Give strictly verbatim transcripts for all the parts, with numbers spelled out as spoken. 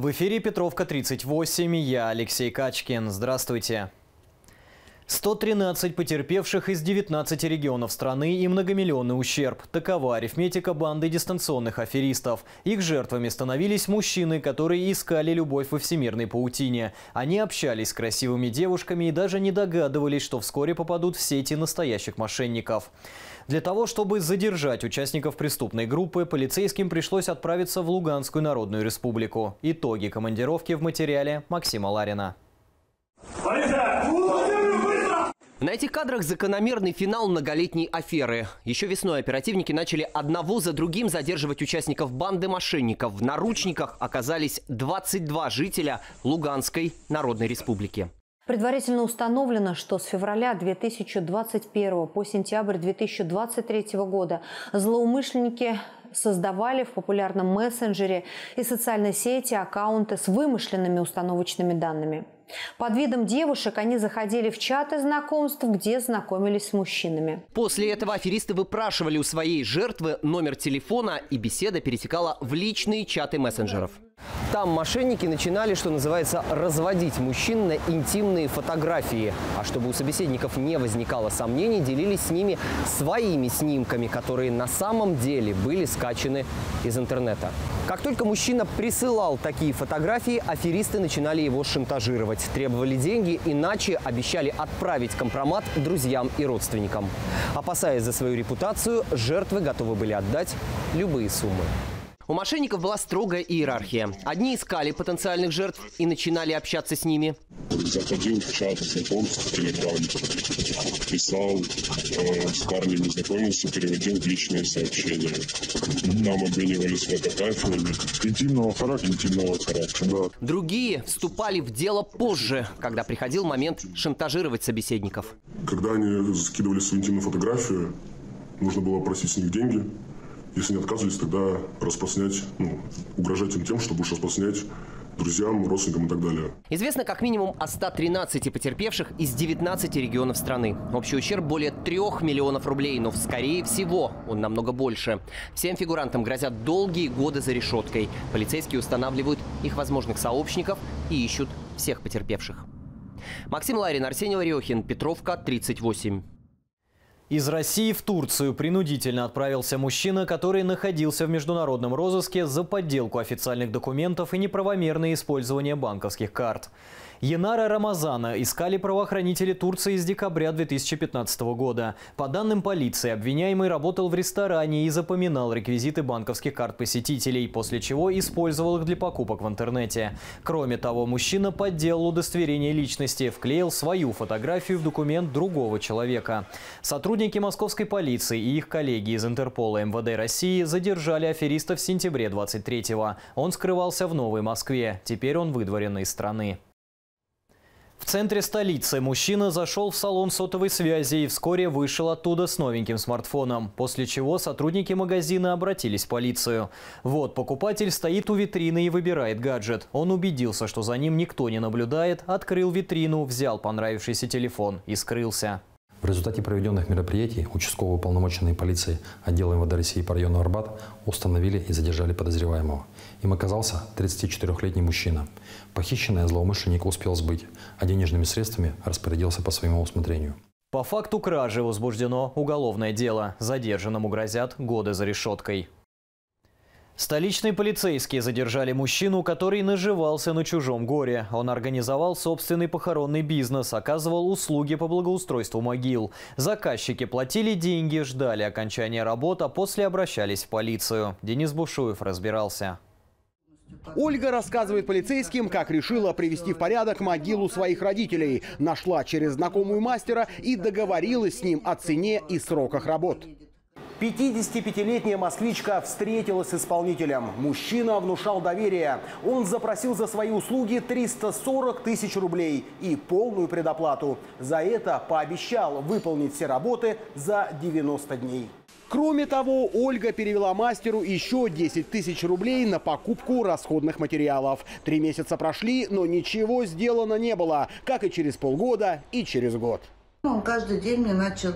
В эфире Петровка тридцать восемь, я Алексей Качкин. Здравствуйте. сто тринадцать потерпевших из девятнадцати регионов страны и многомиллионный ущерб. Такова арифметика банды дистанционных аферистов. Их жертвами становились мужчины, которые искали любовь во всемирной паутине. Они общались с красивыми девушками и даже не догадывались, что вскоре попадут в сети настоящих мошенников. Для того, чтобы задержать участников преступной группы, полицейским пришлось отправиться в Луганскую Народную Республику. Итоги командировки в материале Максима Ларина. На этих кадрах закономерный финал многолетней аферы. Еще весной оперативники начали одного за другим задерживать участников банды мошенников. В наручниках оказались двадцать два жителя Луганской Народной Республики. Предварительно установлено, что с февраля две тысячи двадцать первого по сентябрь две тысячи двадцать третьего года злоумышленники создавали в популярном мессенджере и социальной сети аккаунты с вымышленными установочными данными. Под видом девушек они заходили в чаты знакомств, где знакомились с мужчинами. После этого аферисты выпрашивали у своей жертвы номер телефона, и беседа перетекала в личные чаты мессенджеров. Там мошенники начинали, что называется, разводить мужчин на интимные фотографии. А чтобы у собеседников не возникало сомнений, делились с ними своими снимками, которые на самом деле были скачаны из интернета. Как только мужчина присылал такие фотографии, аферисты начинали его шантажировать. Требовали деньги, иначе обещали отправить компромат друзьям и родственникам. Опасаясь за свою репутацию, жертвы готовы были отдать любые суммы. У мошенников была строгая иерархия. Одни искали потенциальных жертв и начинали общаться с ними. Заходил в чат знакомств в Телеграме, писал, э, с парнями знакомился, переводил в личные сообщения. Там обменивались фотографиями интимного характера, интимного характера. Да. Другие вступали в дело позже, когда приходил момент шантажировать собеседников. Когда они скидывали свою интимную фотографию, нужно было просить с них деньги. Если не отказывались, тогда распространять, ну, угрожать им тем, что будешь распространять друзьям, родственникам и так далее. Известно как минимум о ста тринадцати потерпевших из девятнадцати регионов страны. Общий ущерб более трёх миллионов рублей, но скорее всего он намного больше. Всем фигурантам грозят долгие годы за решеткой. Полицейские устанавливают их возможных сообщников и ищут всех потерпевших. Максим Ларин, Арсений Лариохин, Петровка тридцать восемь. Из России в Турцию принудительно отправился мужчина, который находился в международном розыске за подделку официальных документов и неправомерное использование банковских карт. Енара Рамазана искали правоохранители Турции с декабря две тысячи пятнадцатого года. По данным полиции, обвиняемый работал в ресторане и запоминал реквизиты банковских карт посетителей, после чего использовал их для покупок в интернете. Кроме того, мужчина подделал удостоверение личности, вклеил свою фотографию в документ другого человека. Сотрудники московской полиции и их коллеги из Интерпола эм вэ дэ России задержали афериста в сентябре двадцать третьего. Он скрывался в Новой Москве. Теперь он выдворен из страны. В центре столицы мужчина зашел в салон сотовой связи и вскоре вышел оттуда с новеньким смартфоном, после чего сотрудники магазина обратились в полицию. Вот покупатель стоит у витрины и выбирает гаджет. Он убедился, что за ним никто не наблюдает, открыл витрину, взял понравившийся телефон и скрылся. В результате проведенных мероприятий участковые уполномоченные полиции отдела эм вэ дэ России по району Арбат установили и задержали подозреваемого. Им оказался тридцатичетырёхлетний мужчина. Похищенное злоумышленник успел сбыть, а денежными средствами распорядился по своему усмотрению. По факту кражи возбуждено уголовное дело. Задержанному грозят годы за решеткой. Столичные полицейские задержали мужчину, который наживался на чужом горе. Он организовал собственный похоронный бизнес, оказывал услуги по благоустройству могил. Заказчики платили деньги, ждали окончания работ, а после обращались в полицию. Денис Бушуев разбирался. Ольга рассказывает полицейским, как решила привести в порядок могилу своих родителей. Нашла через знакомую мастера и договорилась с ним о цене и сроках работ. пятидесятипятилетняя москвичка встретилась с исполнителем. Мужчина внушал доверие. Он запросил за свои услуги триста сорок тысяч рублей и полную предоплату. За это пообещал выполнить все работы за девяносто дней. Кроме того, Ольга перевела мастеру еще десять тысяч рублей на покупку расходных материалов. Три месяца прошли, но ничего сделано не было, как и через полгода и через год. Он каждый день мне начал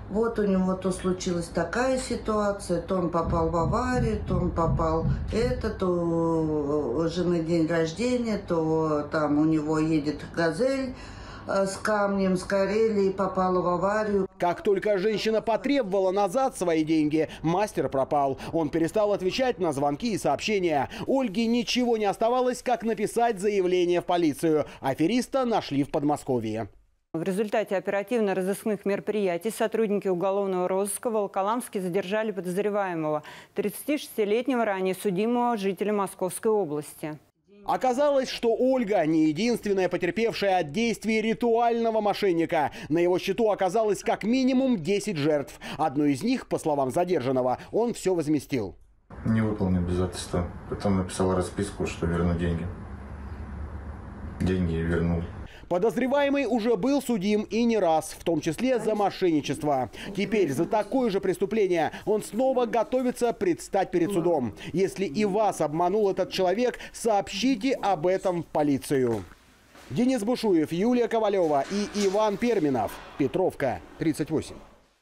Вот у него то случилась такая ситуация, то он попал в аварию, то он попал это, то у жены день рождения, то там у него едет «Газель» с камнем, с Карелии, попала в аварию. Как только женщина потребовала назад свои деньги, мастер пропал. Он перестал отвечать на звонки и сообщения. Ольге ничего не оставалось, как написать заявление в полицию. Афериста нашли в Подмосковье. В результате оперативно-розыскных мероприятий сотрудники уголовного розыска в Волоколамске задержали подозреваемого, тридцатишестилетнего ранее судимого жителя Московской области. Оказалось, что Ольга не единственная потерпевшая от действий ритуального мошенника. На его счету оказалось как минимум десять жертв. Одну из них, по словам задержанного, он все возместил. Не выполнил обязательства. Потом написал расписку, что верну деньги. Деньги вернул. Подозреваемый уже был судим и не раз, в том числе за мошенничество. Теперь за такое же преступление он снова готовится предстать перед судом. Если и вас обманул этот человек, сообщите об этом в полицию. Денис Бушуев, Юлия Ковалева и Иван Перминов. Петровка, тридцать восемь.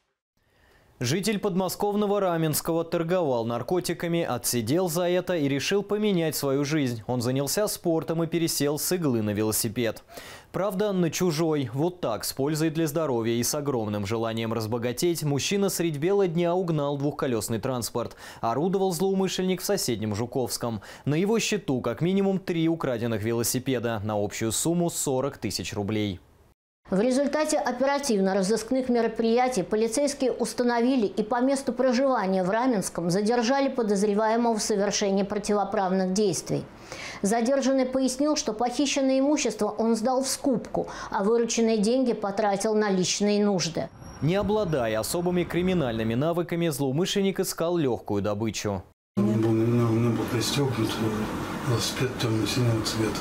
Житель подмосковного Раменского торговал наркотиками, отсидел за это и решил поменять свою жизнь. Он занялся спортом и пересел с иглы на велосипед. Правда, на чужой. Вот так, с пользой для здоровья и с огромным желанием разбогатеть, мужчина средь бела дня угнал двухколесный транспорт. Орудовал злоумышленник в соседнем Жуковском. На его счету как минимум три украденных велосипеда на общую сумму сорок тысяч рублей. В результате оперативно-розыскных мероприятий полицейские установили и по месту проживания в Раменском задержали подозреваемого в совершении противоправных действий. Задержанный пояснил, что похищенное имущество он сдал в скупку, а вырученные деньги потратил на личные нужды. Не обладая особыми криминальными навыками, злоумышленник искал легкую добычу. У меня был, у меня был пристегнут велосипед темно-синего цвета.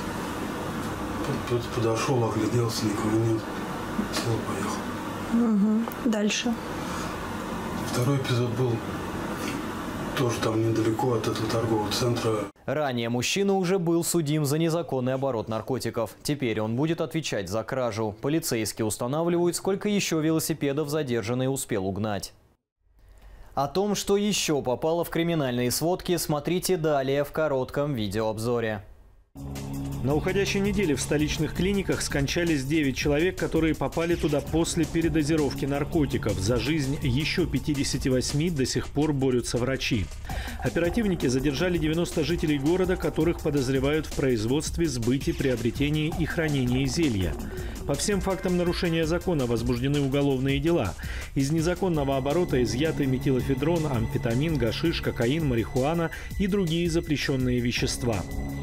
Подошел, огляделся, никого нет. Сел, поехал. Угу. Дальше. Второй эпизод был тоже там недалеко от этого торгового центра. Ранее мужчина уже был судим за незаконный оборот наркотиков. Теперь он будет отвечать за кражу. Полицейские устанавливают, сколько еще велосипедов задержанный успел угнать. О том, что еще попало в криминальные сводки, смотрите далее в коротком видеообзоре. На уходящей неделе в столичных клиниках скончались девять человек, которые попали туда после передозировки наркотиков. За жизнь еще пятидесяти восьми до сих пор борются врачи. Оперативники задержали девяносто жителей города, которых подозревают в производстве, сбыте, приобретении и хранении зелья. По всем фактам нарушения закона возбуждены уголовные дела. Из незаконного оборота изъяты метилофедрон, амфетамин, гашиш, кокаин, марихуана и другие запрещенные вещества.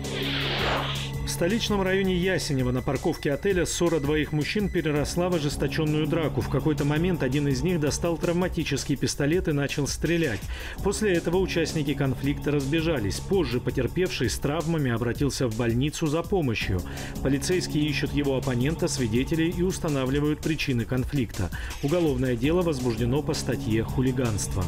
В столичном районе Ясенево на парковке отеля ссора двоих мужчин переросла в ожесточенную драку. В какой-то момент один из них достал травматический пистолет и начал стрелять. После этого участники конфликта разбежались. Позже потерпевший с травмами обратился в больницу за помощью. Полицейские ищут его оппонента, свидетелей и устанавливают причины конфликта. Уголовное дело возбуждено по статье «Хулиганство».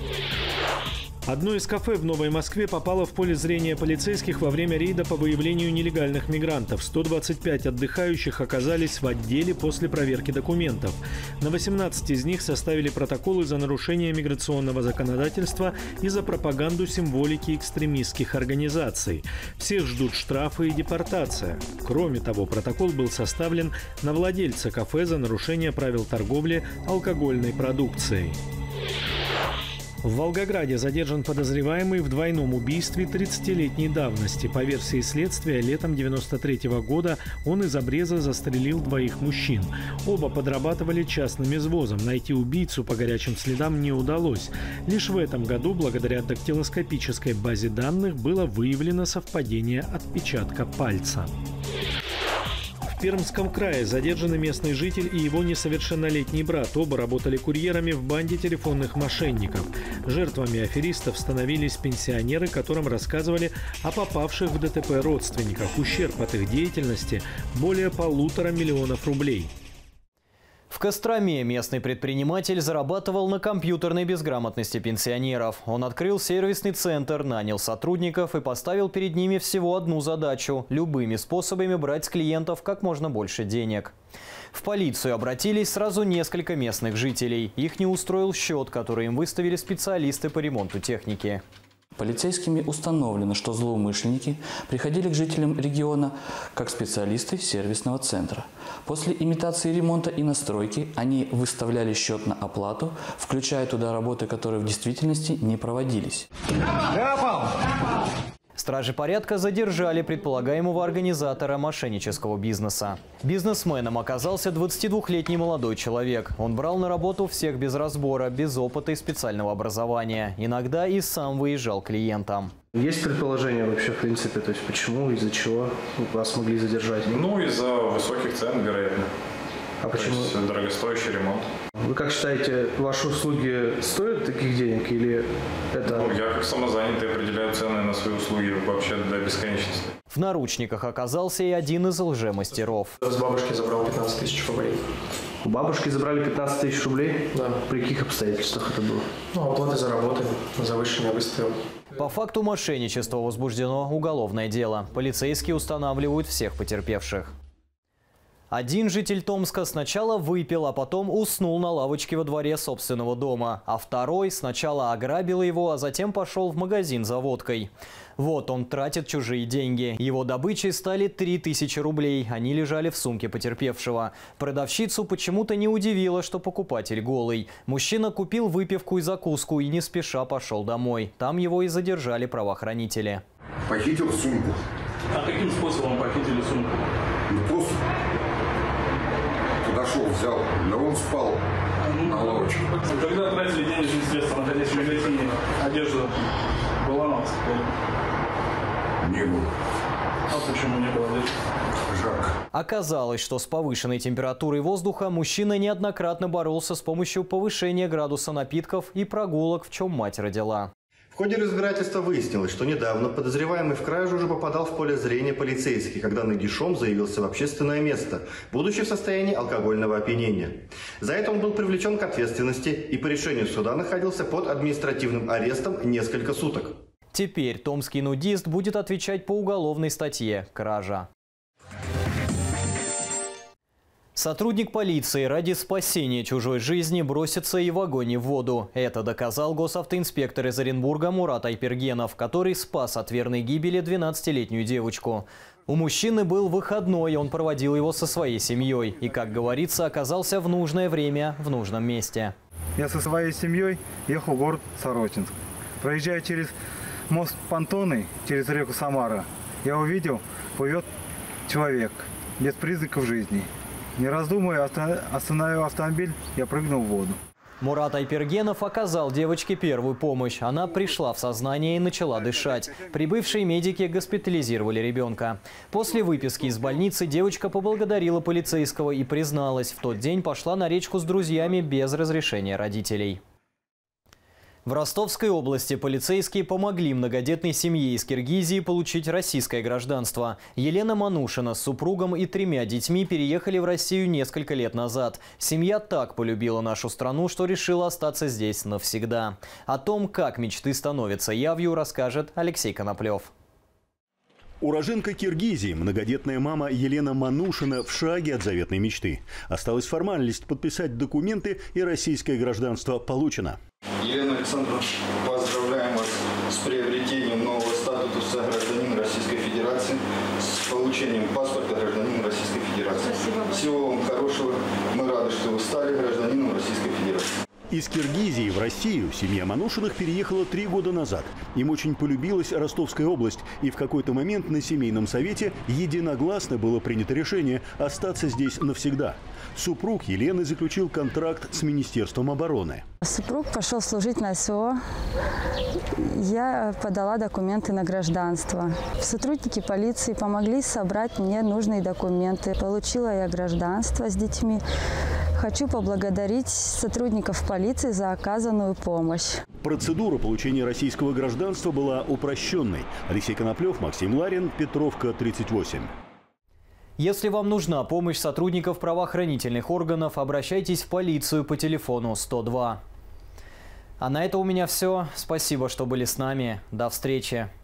Одно из кафе в Новой Москве попало в поле зрения полицейских во время рейда по выявлению нелегальных мигрантов. сто двадцать пять отдыхающих оказались в отделе после проверки документов. На восемнадцать из них составили протоколы за нарушение миграционного законодательства и за пропаганду символики экстремистских организаций. Всех ждут штрафы и депортация. Кроме того, протокол был составлен на владельца кафе за нарушение правил торговли алкогольной продукцией. В Волгограде задержан подозреваемый в двойном убийстве тридцатилетней давности. По версии следствия, летом девяносто третьего года он из обреза застрелил двоих мужчин. Оба подрабатывали частным извозом. Найти убийцу по горячим следам не удалось. Лишь в этом году, благодаря дактилоскопической базе данных, было выявлено совпадение отпечатка пальца. В Пермском крае задержаны местный житель и его несовершеннолетний брат. Оба работали курьерами в банде телефонных мошенников. Жертвами аферистов становились пенсионеры, которым рассказывали о попавших в ДТП родственниках. Ущерб от их деятельности – более полутора миллионов рублей. В Костроме местный предприниматель зарабатывал на компьютерной безграмотности пенсионеров. Он открыл сервисный центр, нанял сотрудников и поставил перед ними всего одну задачу – любыми способами брать с клиентов как можно больше денег. В полицию обратились сразу несколько местных жителей. Их не устроил счет, который им выставили специалисты по ремонту техники. Полицейскими установлено, что злоумышленники приходили к жителям региона как специалисты сервисного центра. После имитации ремонта и настройки они выставляли счет на оплату, включая туда работы, которые в действительности не проводились. Стражи порядка задержали предполагаемого организатора мошеннического бизнеса. Бизнесменом оказался двадцатидвухлетний молодой человек. Он брал на работу всех без разбора, без опыта и специального образования. Иногда и сам выезжал к клиентам. Есть предположение вообще, в принципе, то есть почему, из-за чего вас могли задержать? Ну, из-за высоких цен, вероятно. А почему? То есть дорогостоящий ремонт. Вы как считаете, ваши услуги стоят таких денег или это… Ну, я как самозанятый определяю цены на свои услуги вообще до бесконечности. В наручниках оказался и один из лжемастеров. С бабушки забрал пятнадцать тысяч рублей. У бабушки забрали пятнадцать тысяч рублей? Да. При каких обстоятельствах это было? Ну, оплата за работу, завышенный выставил. По факту мошенничества возбуждено уголовное дело. Полицейские устанавливают всех потерпевших. Один житель Томска сначала выпил, а потом уснул на лавочке во дворе собственного дома. А второй сначала ограбил его, а затем пошел в магазин за водкой. Вот он тратит чужие деньги. Его добычей стали три тысячи рублей. Они лежали в сумке потерпевшего. Продавщицу почему-то не удивило, что покупатель голый. Мужчина купил выпивку и закуску и не спеша пошел домой. Там его и задержали правоохранители. Похитил сумку. А каким способом похитили сумку? Ну, просто подошел, взял, но он спал на лавочке. Когда тратили денежные средства, находясь в магазине, одежда была на вас? Не было. А почему не было одежды? Жарко. Оказалось, что с повышенной температурой воздуха мужчина неоднократно боролся с помощью повышения градуса напитков и прогулок, в чем мать родила. В ходе разбирательства выяснилось, что недавно подозреваемый в краже уже попадал в поле зрения полицейских, когда нагишом заявился в общественное место, будучи в состоянии алкогольного опьянения. За это он был привлечен к ответственности и по решению суда находился под административным арестом несколько суток. Теперь томский нудист будет отвечать по уголовной статье «Кража». Сотрудник полиции ради спасения чужой жизни бросится и в огонь и в воду. Это доказал госавтоинспектор из Оренбурга Мурат Айпергенов, который спас от верной гибели двенадцатилетнюю девочку. У мужчины был выходной, он проводил его со своей семьей. И, как говорится, оказался в нужное время в нужном месте. Я со своей семьей ехал в город Сорочинск. Проезжая через мост Понтоны, через реку Самара, я увидел, плывет человек без признаков жизни. Не раздумывая, остановил автомобиль, я прыгнул в воду. Мурат Айпергенов оказал девочке первую помощь. Она пришла в сознание и начала дышать. Прибывшие медики госпитализировали ребенка. После выписки из больницы девочка поблагодарила полицейского и призналась, в тот день пошла на речку с друзьями без разрешения родителей. В Ростовской области полицейские помогли многодетной семье из Киргизии получить российское гражданство. Елена Манушина с супругом и тремя детьми переехали в Россию несколько лет назад. Семья так полюбила нашу страну, что решила остаться здесь навсегда. О том, как мечты становятся явью, расскажет Алексей Коноплев. Уроженка Киргизии, многодетная мама Елена Манушина в шаге от заветной мечты. Осталась формальность подписать документы, и российское гражданство получено. Елена Александровна, поздравляем вас с приобретением нового статуса гражданина Российской Федерации, с получением паспорта гражданина Российской Федерации. Спасибо. Всего вам хорошего. Мы рады, что вы стали гражданином Российской Федерации. Из Киргизии в Россию семья Манушиных переехала три года назад. Им очень полюбилась Ростовская область. И в какой-то момент на семейном совете единогласно было принято решение остаться здесь навсегда. Супруг Елены заключил контракт с Министерством обороны. Супруг пошел служить на СО. Я подала документы на гражданство. Сотрудники полиции помогли собрать мне нужные документы. Получила я гражданство с детьми. Хочу поблагодарить сотрудников полиции за оказанную помощь. Процедура получения российского гражданства была упрощенной. Алексей Коноплев, Максим Ларин, Петровка, тридцать восемь. Если вам нужна помощь сотрудников правоохранительных органов, обращайтесь в полицию по телефону сто два. А на это у меня все. Спасибо, что были с нами. До встречи.